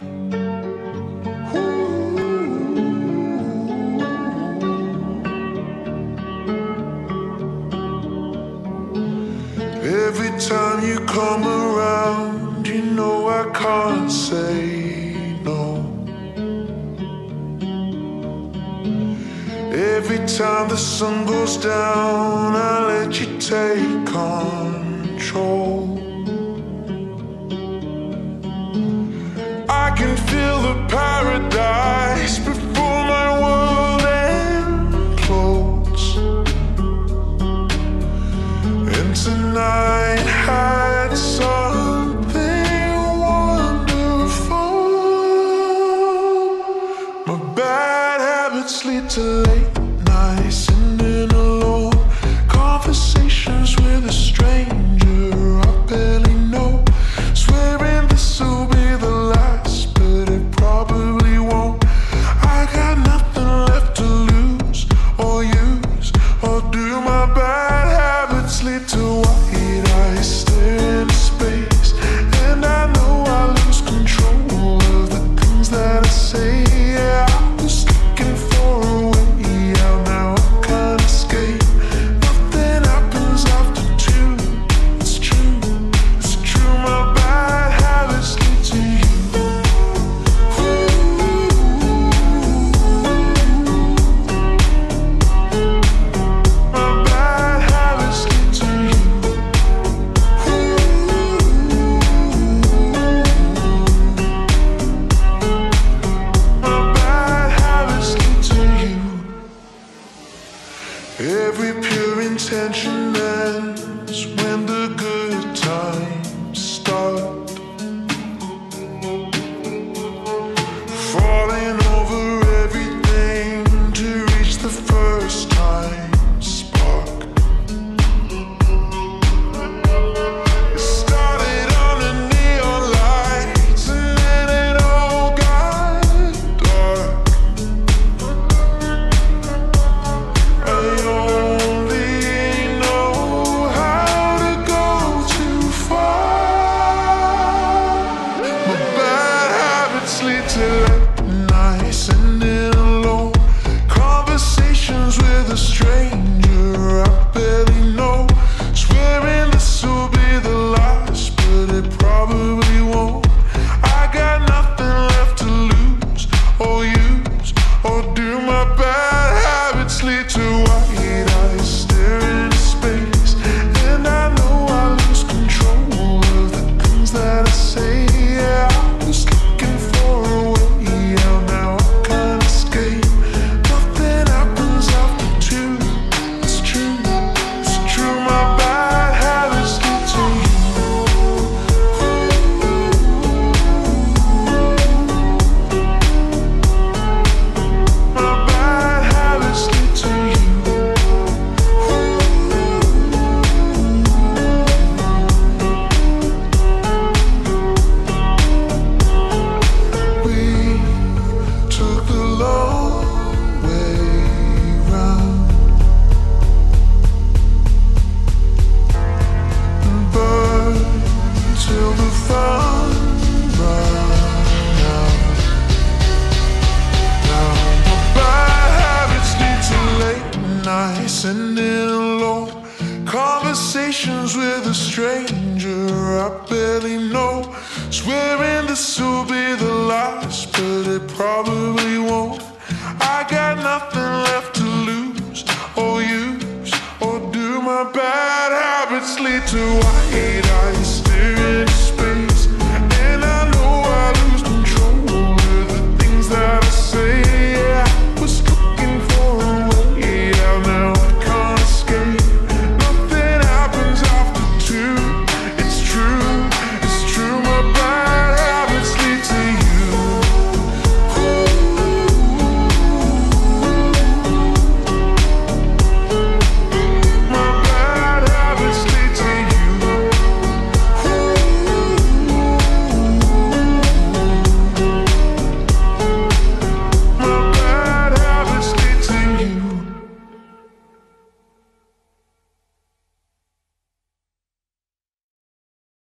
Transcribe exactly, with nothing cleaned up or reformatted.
Every time you come around, you know I can't say no. Every time the sun goes down, I let you take control. I can feel the paradise before my world implodes. And tonight had something wonderful. My bad habits lead to late nights, sitting alone, conversations with a stranger I barely know, swearing this will be the last, but it probably won't. I got nothing left to lose or use or do. My bad habits lead to white eyes stare into space, and I know I lose control of the things that I say. Yeah, I was looking for a way out, now I can't escape. Nothing happens after two. It's true, it's true. My bad habits lead to you. My bad habits lead to you. My bad habits lead to you. Every pure intention ends when the good times start. Falling over everything to reach the first time spark. It started on the neon lights and then it all got dark. I only know how to go too far. My bad habits lead to late nights, sitting alone, conversations with a stranger I barely know, swearing this will be the last, but it probably won't. I got nothing left to lose or use or do. My bad habits lead to white eyes staring into space, and I know I lose control of the things that I say. Yeah, I was looking for a way out, now I can't escape. Nothing happens after two. It's true, it's true. My bad habits lead to you. My bad habits lead to you. We took the long way round and burned till the fun ran out. Now my bad habits lead to late nights, sitting alone, conversations with a stranger I barely know, swearing this will be the last, but it probably won't. I got nothing left to lose or use or do. My bad habits lead to white eyes staring